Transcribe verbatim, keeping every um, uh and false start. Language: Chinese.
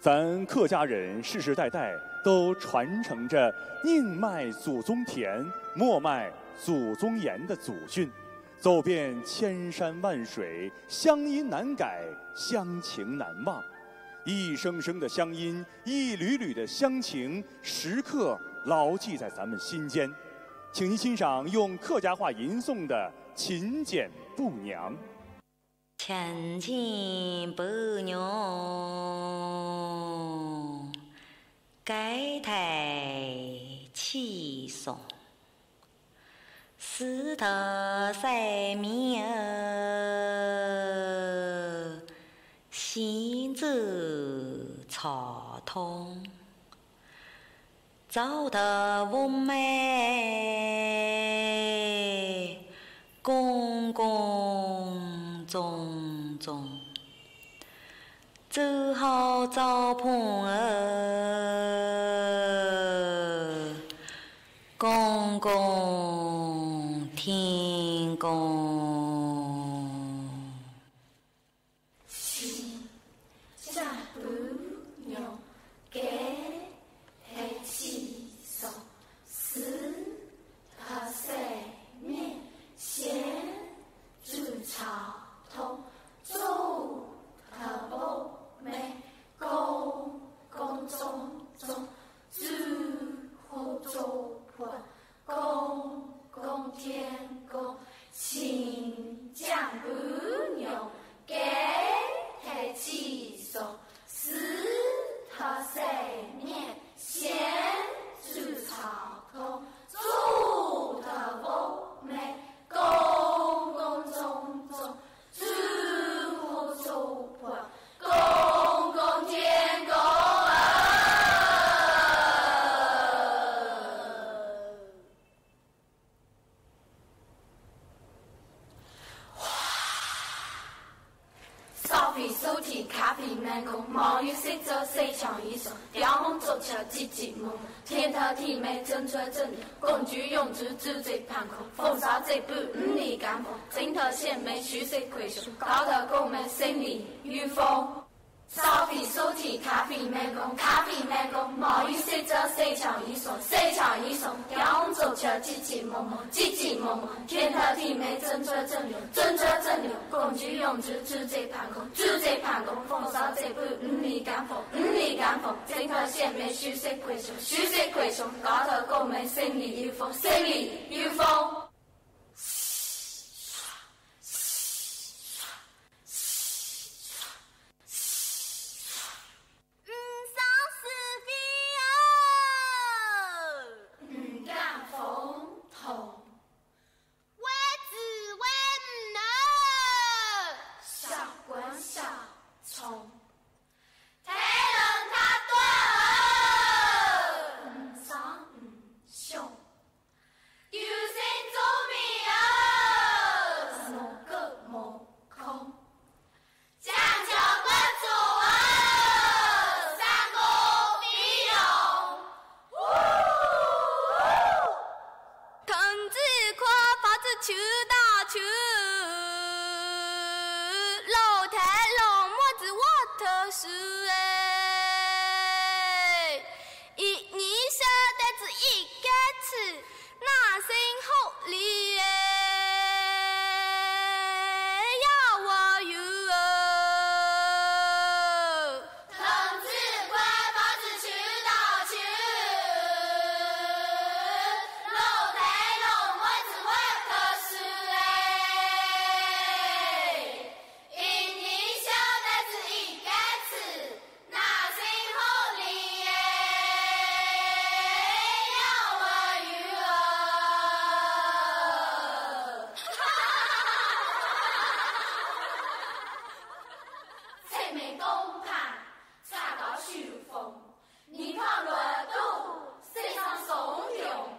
咱客家人世世代代都传承着宁迈祖宗田，莫迈祖宗言的祖训，走遍千山万水，乡音难改，乡情难忘。一声声的乡音，一缕缕的乡情，时刻牢记在咱们心间。请您欣赏用客家话吟诵的《勤俭布娘》。 勤俭布娘，改台起送，梳头洗面，先煮茶汤，灶头锅尾，光光张张，煮好早饭儿，刚刚天光。 勤俭布娘，改台起送，梳头洗面，先煮茶汤，灶头锅尾，刚刚张张，煮好早饭，刚刚天光。勤俭布娘，改台起送，梳头洗面，先煮茶汤，灶头锅尾，刚刚张张，煮好早饭，刚刚天光啊！烧皮手提咖啡满空，毛雨水走谁抢一手？雕红走桥急急忙忙，田头地尾争吹争流，工具用猪煮最盘空，纺纱织布唔离间房，针头线尾虚水亏胸，高头锅尾顺理有方。烧皮手提咖啡满空，咖啡满空，毛雨水走谁抢一手？谁抢一手？雕红走桥急急忙忙，急急忙忙，田头地尾争吹争流，争吹争流，工具用猪煮最盘空，煮最盘空，纺纱织布唔离间房，唔离间房，针头线尾虚水亏胸，虚水亏胸，高头锅尾顺理有方，顺理有方。你看热度，世上怂恿。